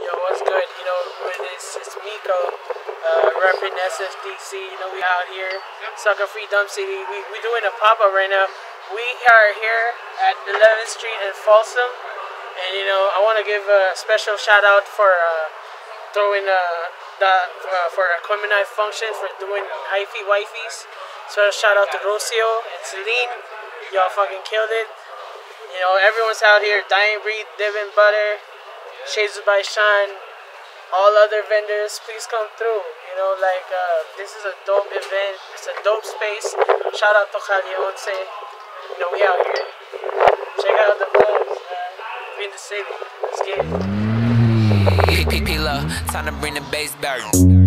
Yo, what's good? It's Miko, repping SSDC. We out here, Sucker Free Dump City. We doing a pop-up right now. We are here at 11th Street in Folsom, and I want to give a special shout out for throwing for Equipment Night function, for doing hyphy wifeys. So shout out to Rocio and Celine. Y'all fucking killed it. Everyone's out here. Dying Breed, Divin Butter, Shades by Sean, all other vendors, please come through. This is a dope event. It's a dope space. Shout out to Calionce. We out here. Check out the vibes, man. We in the city. Let's get it. P-P-P-Love, time to bring the bass back.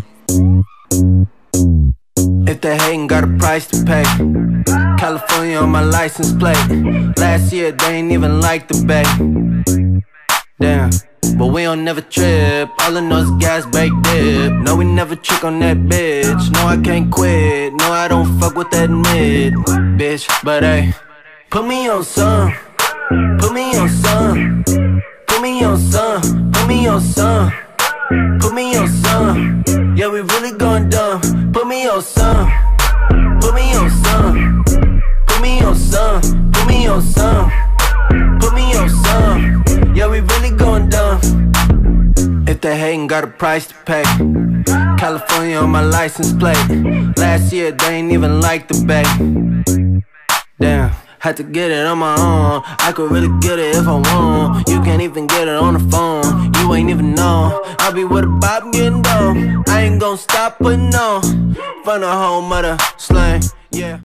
If they hatin', got a price to pay. California on my license plate. Last year they ain't even like the bay. Damn, but we don't never trip. All I know is gas, bake, dip. No, we never trick on that bitch. No, I can't quit. No, I don't fuck with that mid, bitch. But hey, put me on some. Put me on some. Put me on some. Put me on some. Put me on some. Yeah, we really going dumb. Put me on some. Put me on some. Put me on some. Put me on some. Put me on some. Yeah, we really going dumb. If they hatin', got a price to pay. California on my license plate. Last year they ain't even like the bay. Damn, had to get it on my own. I could really get it if I want. You can't even get it on the phone. You ain't even know. I'll be with a bop getting down. I ain't gon' stop putting on. From the home of the slang, yeah.